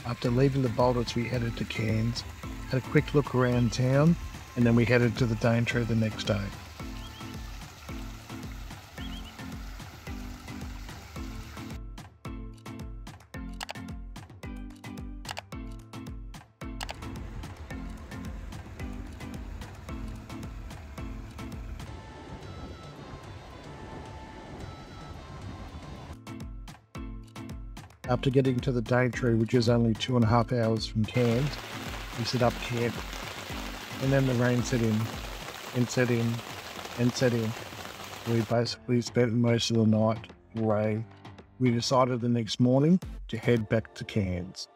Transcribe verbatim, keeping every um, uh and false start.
After leaving the Boulders, we headed to Cairns, had a quick look around town, and then we headed to the Daintree the next day. After getting to the Daintree, which is only two and a half hours from Cairns, we set up camp. And then the rain set in, and set in, and set in. We basically spent most of the night in rain. We decided the next morning to head back to Cairns.